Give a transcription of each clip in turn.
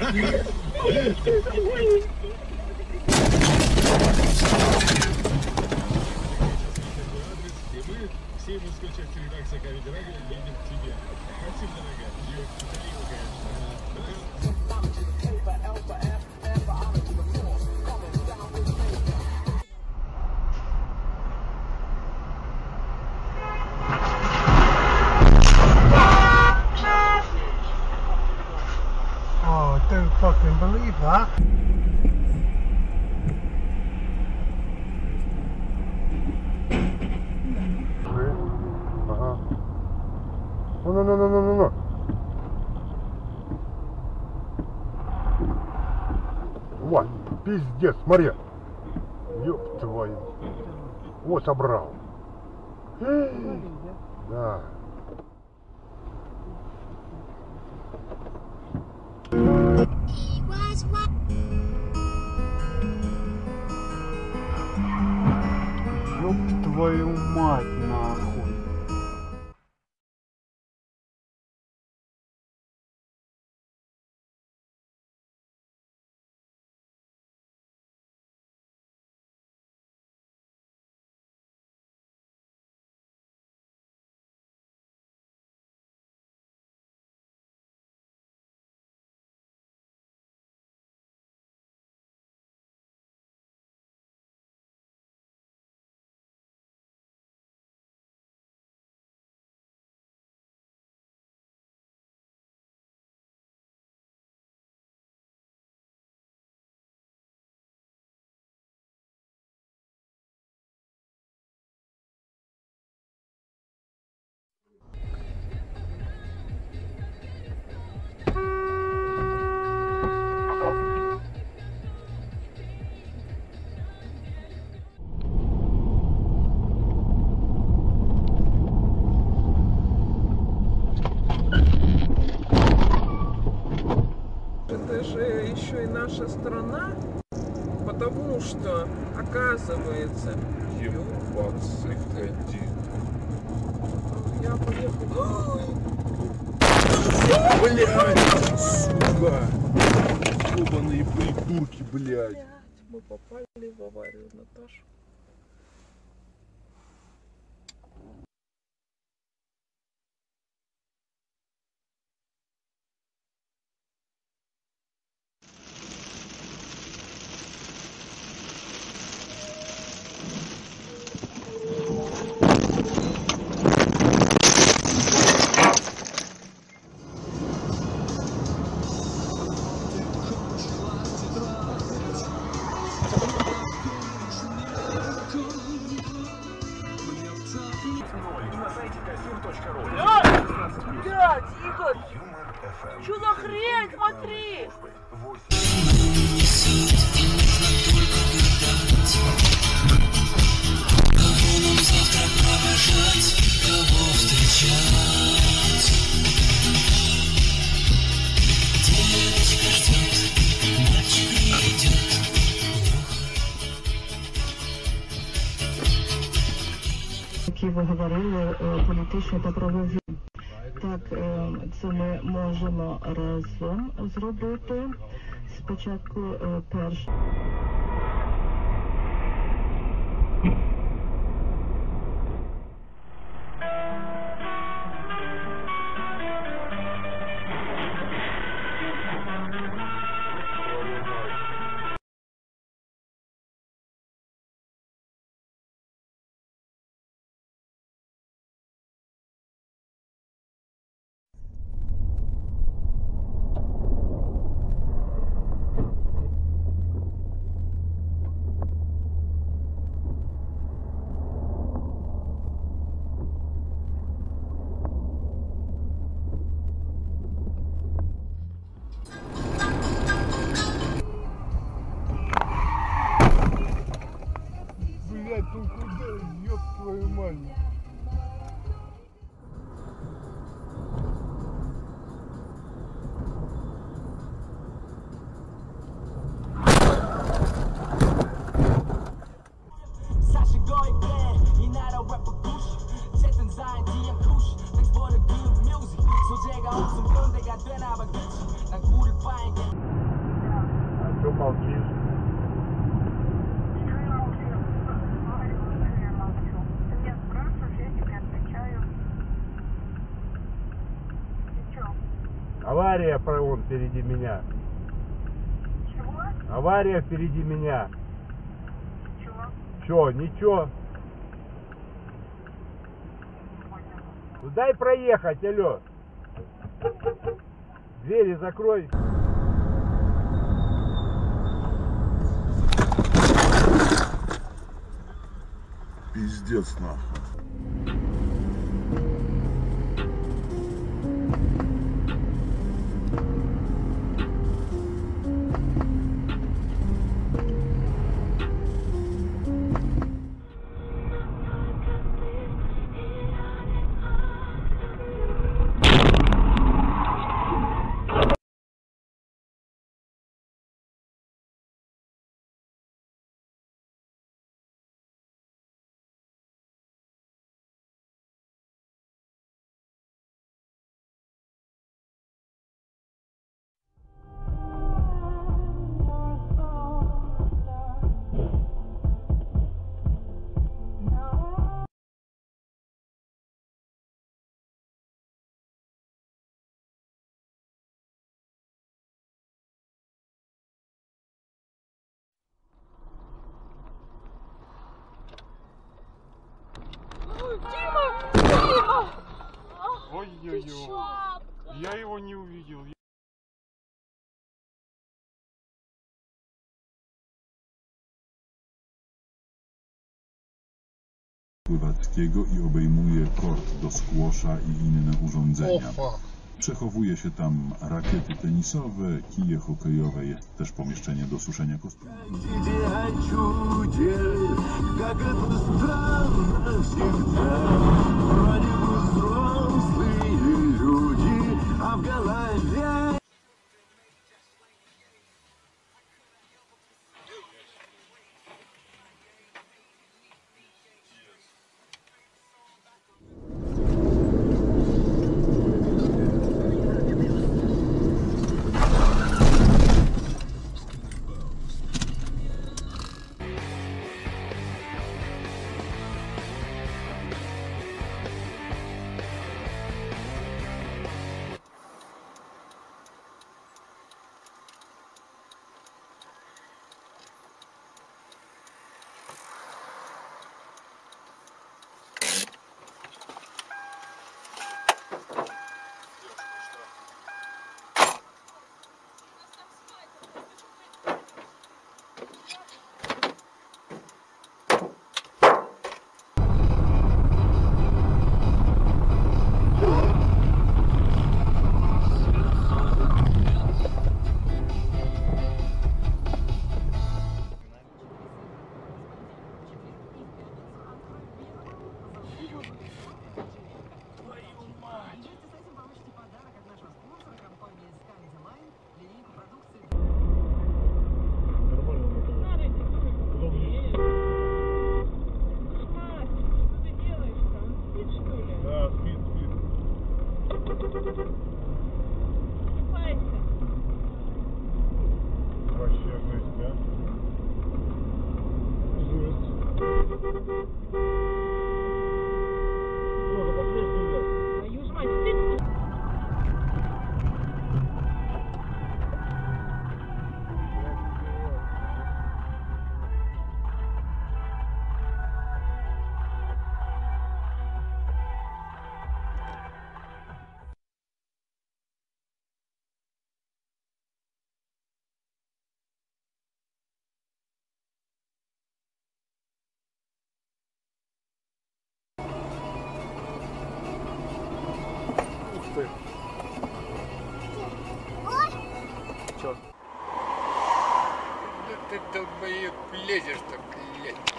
Все мы с Кольчевской редакции Камеди Радио едем к тебе. Спасибо, дорогая. Oh, don't fucking believe that. Ага. Ну. Вот, пиздец, смотри. Ёб твою. Вот собрал. Да. Ёб твою мать, нахуй. Это же еще и наша страна, потому что, оказывается, Ебаться, ходи. я поехал. Блядь, сука! Ёбаные придурки, блядь. Мы попали в аварию, Наташа. Блядь, Игорь! Что за хрень, смотри! Які ви говорили, політичні та правові. Так, це ми можемо разом зробити. Спочатку перше. Блядь, ну куда, ёб твою мать? So take out some fun, they got that out of bitch. Like, who the buying? молчишь? Что я молчу? Говорю, что я молчу. Ты меня спрашиваешь, я тебе отвечаю. И чё? Авария вон впереди меня. Чего? Авария впереди меня. Чего? Чё, ничего? Не понял. Ну дай проехать, алло. Двери закрой. Пиздец нахуй. Ой-ой-ой. Я его не увидел. Pływackiego i obejmuje kort do squasha i inne urządzenia. Przechowuje się tam rakiety tenisowe, kije hokejowe, jest też pomieszczenie do suszenia kostiumów. Как это странно всегда, вроде бы взрослые люди, а в голове... Вообще жесть, да? Жесть. Чё? Да ты долбоёб лезешь-то, блядь.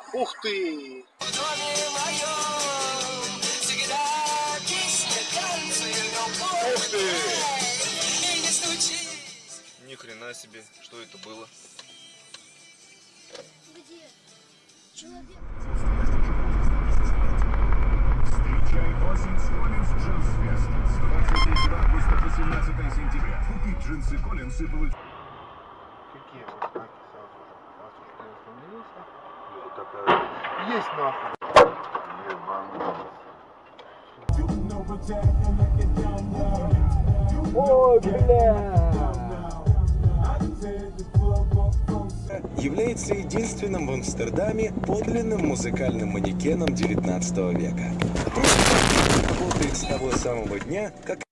Ух ты! Ух ты! Ни хрена себе, что это было? Встречай осень с Коллинз Джинс Фест с 23 августа по 17 сентября. Купи джинсы Коллинз и получи... Какие вот знаки сразу же? Раз уж ты остановился. Вот такая. Есть нахуй. Ой, бля! Является единственным в Амстердаме подлинным музыкальным манекеном XIX века. Работает с того самого дня, как